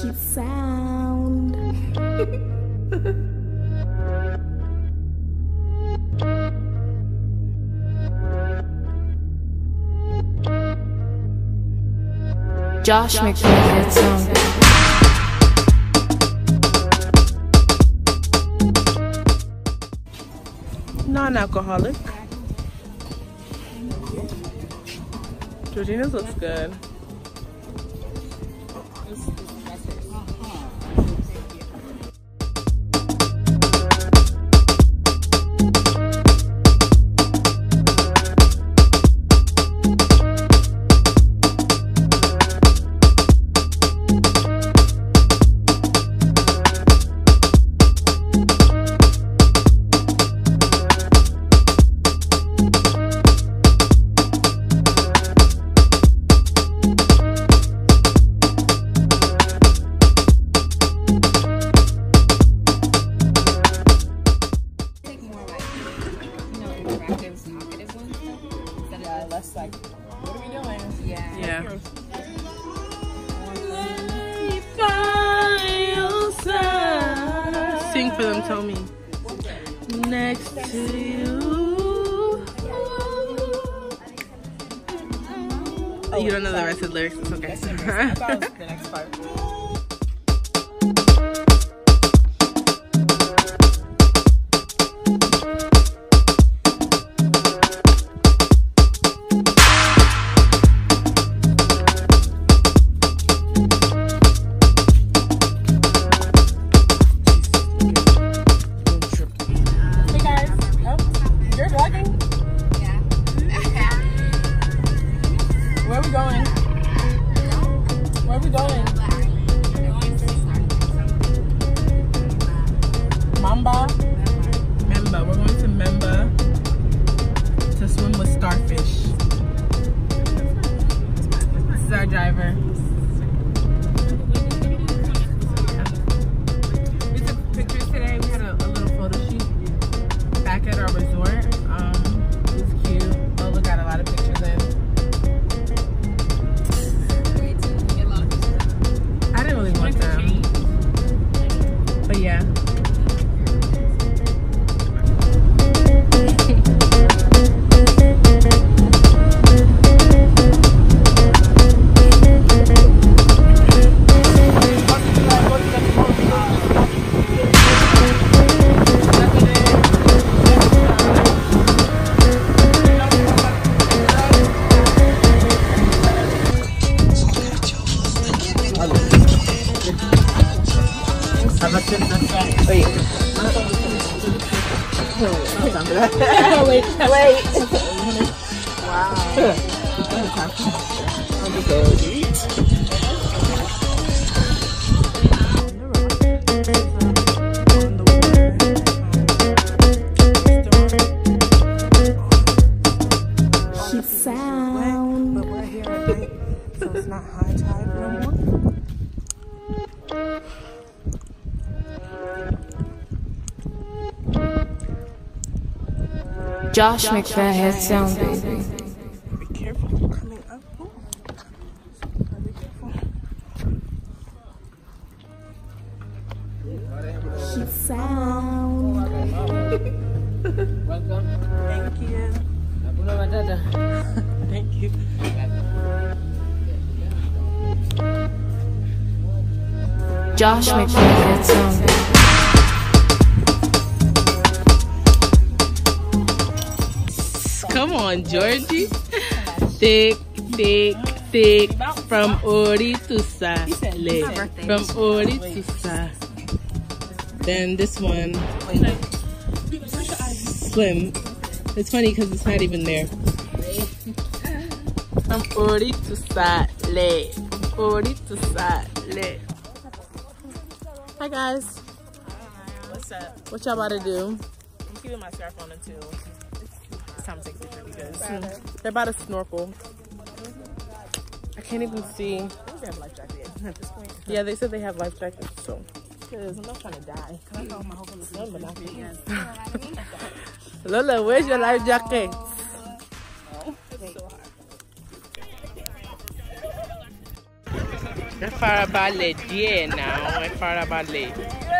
Cute sound. Josh McFadden sound. Non-alcoholic. Georgina's looks good. Sing for them, Tomi. Next to you. Oh, you don't know the rest of the lyrics, it's okay. I thought it was the next part. Mnemba. We're going to Mnemba to swim with starfish. This is our driver. We took pictures today. We had a little photo shoot back at our resort. It was cute. Lola got a lot of pictures in. I didn't really want them. But yeah. Wait. Wow. Cute sound. But we're here at night, so it's not high tide no more. Josh McFadden sound, baby. Be careful coming up. Be careful. Cute sound. Welcome. Thank you. Thank you. Josh McFadden sound, baby. Come on, Georgie. Thick, thick, thick. From Ori to Sale. From Ori to Sale. Then this one. Slim. It's funny because it's not even there. From Ori to Sale. From Ori to Sale. Hi guys. What's up? What y'all about to do? I'm keeping my scarf on until it's time to take pictures because They're about to snorkel. I can't even see. they have life jackets at this point. Yeah, they said they have life jackets, so. Because I'm not trying to die. Can I throw my whole in the sun, but not for you? Lola, where's your life jacket? Oh, it's so hot. É para Baladin now. É para Baladin.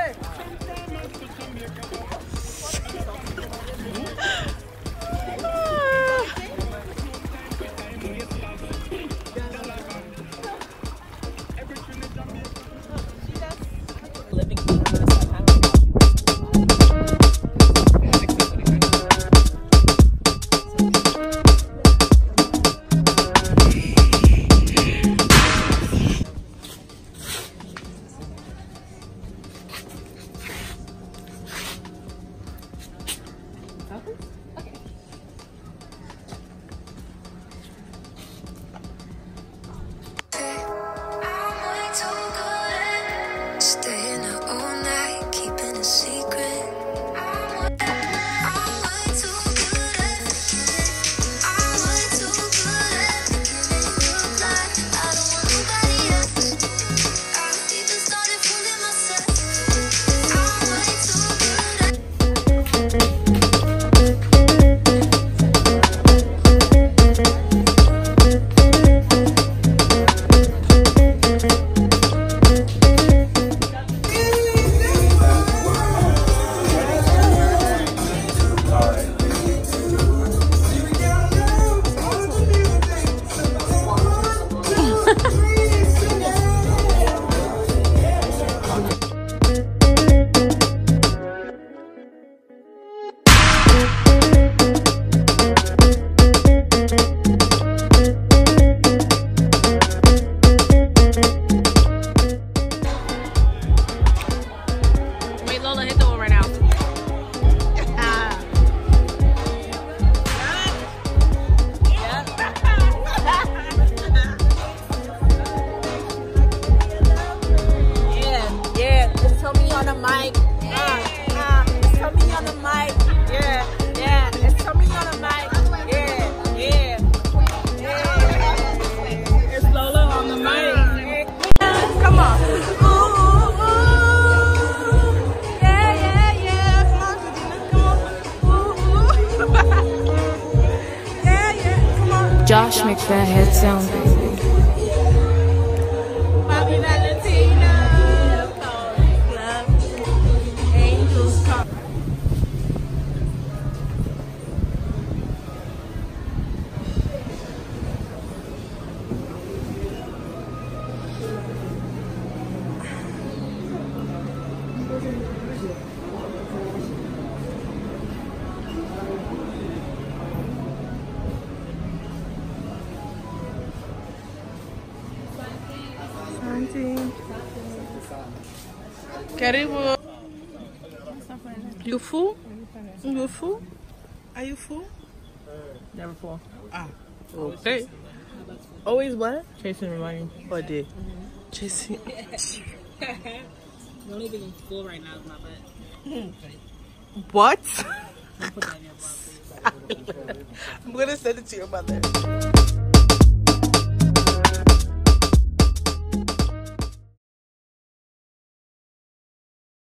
Josh, make that head sound, baby. Karibu. You full? You full? Are you full? Never full. Ah, okay. Always what? Chasing the money all day. Chasing. The only thing I'm full right now is my butt. What? Don't put that in your mouth, please. I'm gonna send it to your mother.